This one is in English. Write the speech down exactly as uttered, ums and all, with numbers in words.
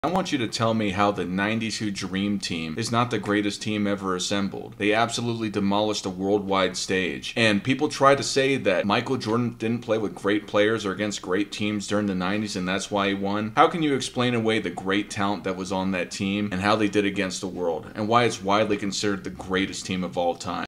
I want you to tell me how the ninety-two Dream Team is not the greatest team ever assembled. They absolutely demolished the worldwide stage. And people try to say that Michael Jordan didn't play with great players or against great teams during the nineties and that's why he won. How can you explain away the great talent that was on that team and how they did against the world and why it's widely considered the greatest team of all time?